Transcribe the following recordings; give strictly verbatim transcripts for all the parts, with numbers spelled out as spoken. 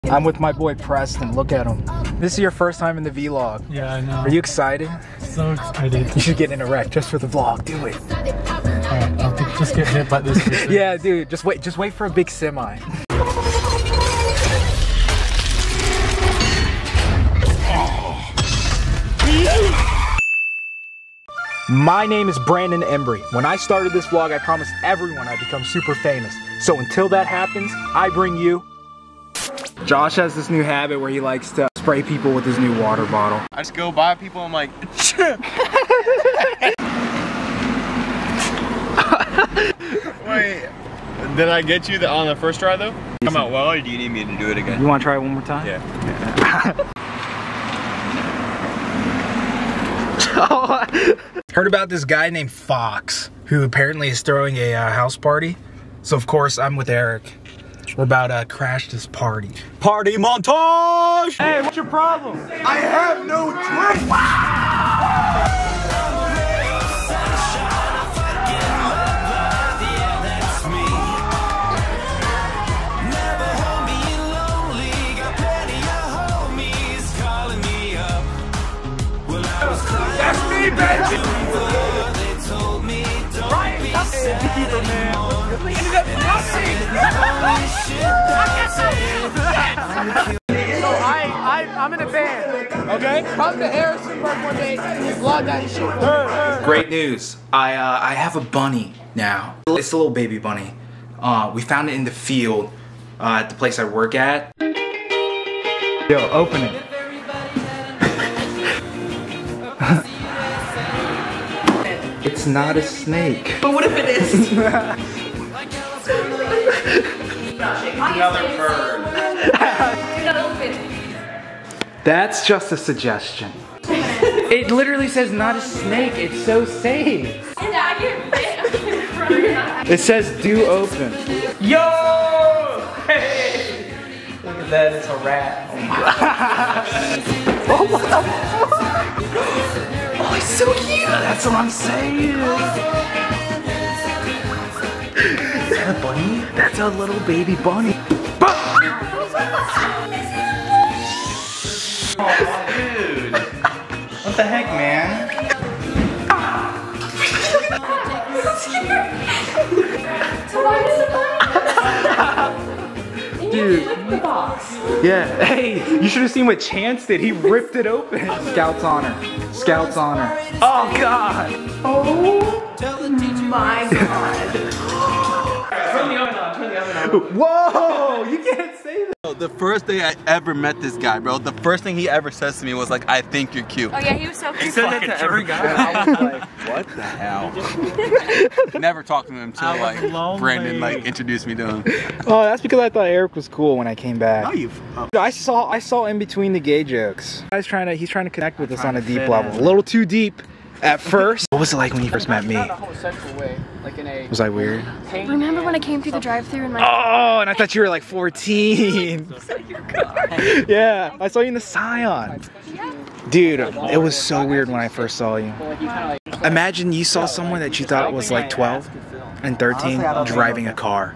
I'm with my boy Preston. Look at him. This is your first time in the vlog. Yeah, I know. Are you excited? So excited. You should get in a wreck just for the vlog. Do it. Alright, I'll think, just get hit by this. Yeah, dude. Just wait. Just wait for a big semi. My name is Brandon Embry. When I started this vlog, I promised everyone I'd become super famous. So until that happens, I bring you... Josh has this new habit where he likes to spray people with his new water bottle. I just go by people and I'm like... Wait, did I get you the, on the first try though? Come out well, or do you need me to do it again? You want to try it one more time? Yeah. Heard about this guy named Fox, who apparently is throwing a uh, house party. So of course I'm with Eric. We're about to crash this party. Party montage! Hey, what's your problem? I have no drink! That's me, baby! So I, I, I'm in a band. Okay. Come to Harrisonburg one day and vlog that shit. Great news. I uh, I have a bunny now. It's a little baby bunny. Uh, we found it in the field uh, at the place I work at. Yo, open it. It's not a snake. But what if it is? Another bird. That's just a suggestion. It literally says not a snake. It's so safe. It says do open. Yo! Hey! Look at that, it's a rat. Oh, what the fuck? Oh, it's so cute. That's what I'm saying. Is that a bunny? That's a little baby bunny. Oh, dude. What the heck, man? Dude. The box. Yeah. Hey, you should have seen what Chance did. He ripped it open. Scout's honor. Scout's honor. Oh, God. Oh my god. Turn the oven on, turn the oven on. Whoa, you can't say that. The first day I ever met this guy, bro, the first thing he ever says to me was like, I think you're cute. Oh yeah, he was so cute. He said that to every guy. I was like, what the hell? Never talked to him until like Brandon like introduced me to him. Oh, that's because I thought Eric was cool when I came back. Oh, you. Oh. I saw I saw in between the gay jokes. I was trying to he's trying to connect with us on a deep level. A little too deep at first. What was it like when you first met me? Not in a homosexual way, like in a... Was I weird? Remember when I came through the drive-thru and my... Oh, and I thought you were like fourteen. Yeah, I saw you in the Scion. Dude, it was so weird when I first saw you. Imagine you saw someone that you thought was like twelve and thirteen driving a car.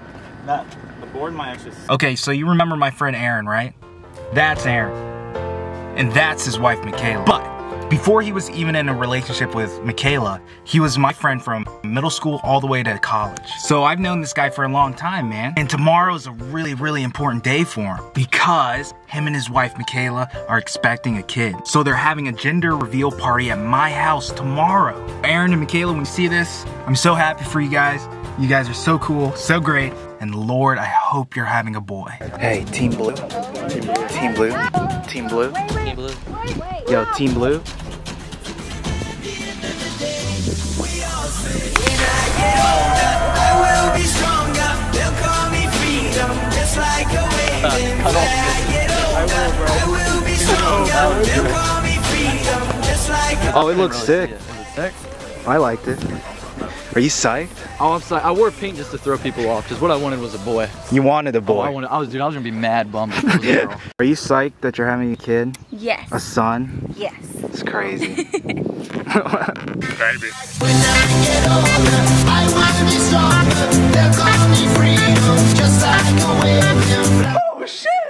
Okay, so you remember my friend Aaron, right? That's Aaron. And that's his wife, Michaela. But before he was even in a relationship with Michaela, he was my friend from middle school all the way to college. So I've known this guy for a long time, man. And tomorrow is a really, really important day for him because him and his wife, Michaela, are expecting a kid. So they're having a gender reveal party at my house tomorrow. Aaron and Michaela, when you see this, I'm so happy for you guys. You guys are so cool, so great. And Lord, I hope you're having a boy. Hey, Team Blue. Team Blue. Team Blue. Team Blue. Yo, Team Blue. Oh, it looks sick. I liked it. Are you psyched? Oh, I'm psyched. I wore pink just to throw people off, because what I wanted was a boy. You wanted a boy. Oh, I wanted. I was, dude. I was gonna be mad bummed if it was a girl. Are you psyched that you're having a kid? Yes. A son? Yes. It's crazy. Baby. When I get older, I wanna be stronger. They'll call me freedom, just like a wave. Oh shit!